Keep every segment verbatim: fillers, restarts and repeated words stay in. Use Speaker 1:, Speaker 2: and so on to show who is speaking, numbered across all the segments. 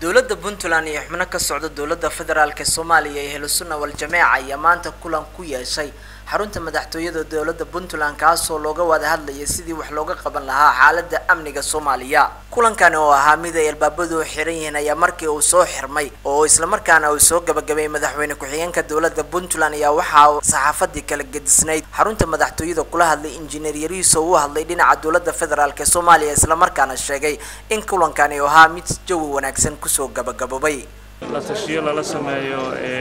Speaker 1: دولة بنتلان يحمنا كسعودة دولة فدرال كصوماليا يهل السنة والجماعة يمانتا كلان كويا شيء حرونتا مدحتوية دولة بنتلان كاسو لوغا وده هذا يسيدي وحلوغا قبل لها حالة أمنية الصومالية كلان كانوا هاميدا يلبابدو حريين يا مركي أو سو حرمي أو إسلام كان أو سو جبجبي مدحوين كحيان كدولة بنتلان يا وحى صحافة دي كلا جد سنيد حرونتا مدحتوية كلها اللي إنجنييري سووها اللي دينا على دولة فدرال كصوماليا إسلام كان الشيء إن كلان كانوا هاميد جو ونكسن كسو جبجبي
Speaker 2: لا تشيل لا سمايو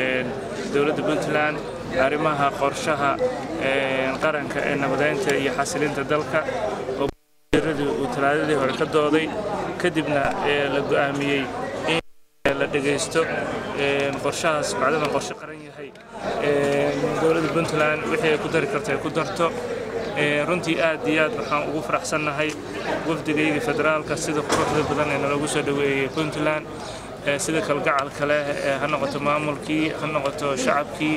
Speaker 2: دولة بنتلان arrimaha qorshaha ee qaranka ee nabadeynta iyo xasilinta dalka oo uu talaadadii hore ka dooday kadibna la go'aamiyay in la dhageysto qorshahaas bacdama qorshe qaran yahay dowladda Puntland wixii ku dari kartay ku darto runtii aad iyo aad waxaan ugu faraxsanahay wafdigayga federaalka sida quruxda badan ee lagu soo dhaweeyay Puntland sida kalgacalka leh ha noqoto maamulkii ha noqoto shacabkii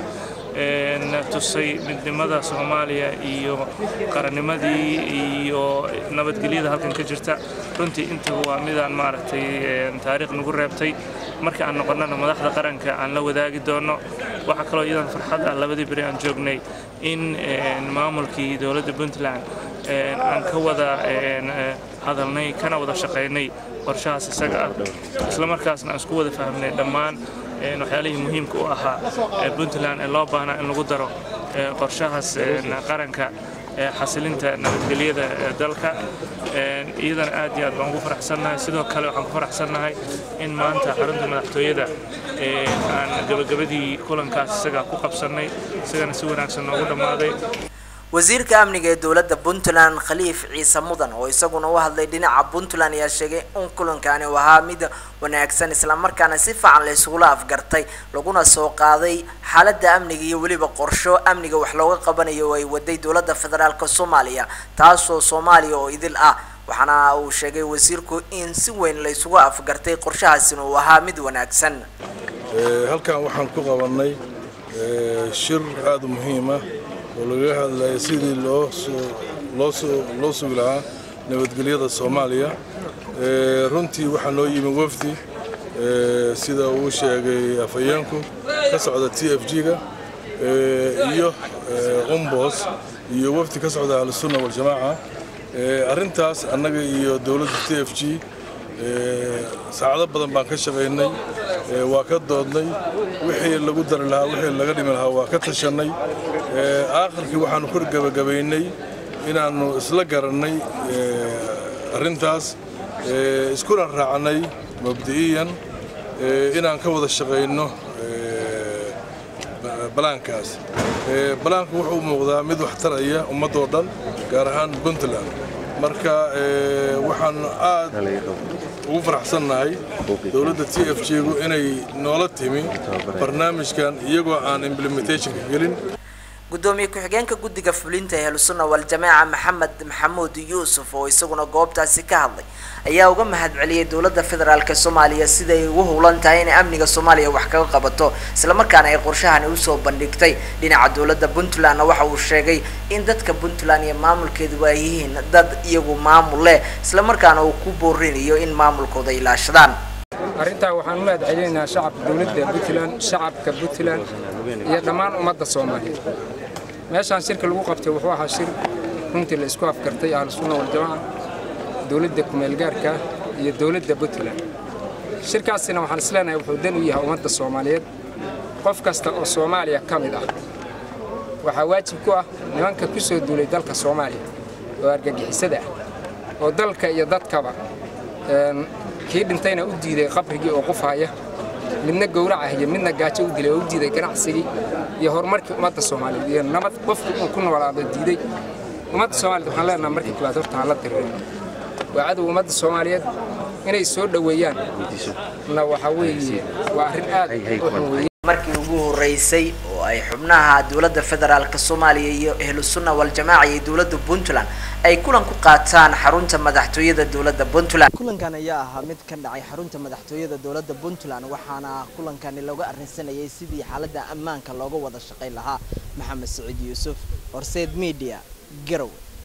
Speaker 2: tusay midnimada Soomaaliya iyo qarannimadii iyo nabadgelyada halkan ka jirta runtii inta waa midaan maaragtay taariikh nagu reebtay marka aan noqonana madaxda qaranka aan la wadaagi doono waxa kale oo idan farxad ah labadii bari aan joognay in maamulkii dowladda Puntland aan ka wada hadalnay kana wada shaqeynay qorshahaas isaga ah isla markaasna aan isku wada fahmnay dhammaan waxyaalihii muhiimka u ahaa Puntland ee loo baahnaa in lagu daro qorshahaas qaranka xasilinta nabadgelyada dalka iidan aad iyo aad baan ugu faraxsanahay sidoo kale waxaan ku faraxsanahay in maanta xarunta madaxtooyada aan gabagabadii kulankaas isaga ku qabsanay isagana si wanaagsan ugu dhamaaday
Speaker 1: wasiirka amniga ee dowladda Puntland Khaliif Ciise Mudan oo isaguna u hadlay dhinaca Puntland ayaa sheegay in kulankaani waxa mid wanaagsan isla markaana si fiican la isugu afgartay laguna soo qaaday xaaladda amniga iyo waliba qorsho amniga wax looga qabanayo ay waday dowladda federaalka Soomaaliya taasoo Soomaaliya oo idil ah waxana uu sheegay wasiirku in si weyn la isugu afgartay qorshahaasina uu ahaa mid wanaagsan
Speaker 3: halkan waxaan ku qabanay shir aad u muhiim ah ولغا هادلاي سيدي لو لو لو سوغلا نبadgelyada Soomaaliya ee runtii waxa loo yimi wafdi ee sida uu sheegay afayeenku ka socda T F G-ga ee iyo Qombos iyo wafdi ka socda Al-Sunna wal Jamaaca ee arintaas annaga iyo dawladda T F G ee saacado badan baan ka shaqeynay ee waa ka doodnay wixii lagu dari lahaa wixii laga dhimi lahaa waa ka tashanay ee aakhirkii waxaan ku gabagabeynay inaanu isla garanay ee arintaas ee isku raacnay mabdi'iyan ee inaan ka wada shaqeyno ee balaankaas ee balaanku wuxuu muuqdaa mid wax taraya ummadoo dhan gaar ahaan Puntland marka ee waxaan aad ugu faraxsanahay dawladda T F G-gu inay noola timi barnaamijkan iyagoo aan implementation ka gelin
Speaker 1: gudoomiye ku-xigeenka guddiga fulinta ee Al-Sunna wal Jamaaca Maxamed Maxamuud Yuusuf oo isaguna goobtaasi ka hadlay ayaa uga mahadceliyay dowladda federaalka Soomaaliya sida ay ugu howlan tahay in amniga Soomaaliya wax ka qabato isla markaana ay qorshahan u soo bandhigtay dhinaca dowladda Puntland waxa uu sheegay in dadka Puntland iyo maamulkeedu ay yihiin dad iyagu maamul leh isla markaana uu ku boorinayo in maamulkooda ay ilaashadaan
Speaker 4: arinta waxaan u mahadcelinaynaa shacabka dowladda Puntland shacabka Puntland iyo dhammaan ummadda Soomaaliyeed meeshaan shirka lagu qabtay wuxuu ahaa shir runtii la isku afkartay Al-Sunna wal Jamaaca dowladda kumeel gaarka iyo dowladda Puntland shirkaasina waxaan isleenahay wuxuu dan u yahay ummadda Soomaaliyeed qof kasta oo Soomaaliya kamid ah waxa waajib ku ah nimanka ku soo duulay dalka Soomaaliya oo argagixisada ah oo dalka iyo dadkaba een kii dhintayna u diiday qabrigii oo qofaya midna gowraca iyo midna gaajo u dilay oo u diiday ganacsigii iyo horumarkii ummadda Soomaaliyeed iyo nabad qofku uu ku noolaado diiday ummadda Soomaaliyeed waxaan leenahay markii kala horta la tireen waa cad ummadda Soomaaliyeed inay soo dhaweeyaan na waxa weeye waa arrin aad u xun
Speaker 1: markii ugu horeysay oo ay xubnaha dowladda federaalka Soomaaliya iyo Al-Sunna wal Jamaaca iyo dowladda Puntland ay kulan ku qaataan xarunta madaxtooyada dowladda Puntland kulankan ayaa ahaa mid ka dhacay xarunta madaxtooyada dowladda Puntland waxaana kulankan looga arrinsanayay sidii xaaladda ammaanka looga wada shaqeyn lahaa Maxamed Saciid Yuusuf Horseed Media Garowe.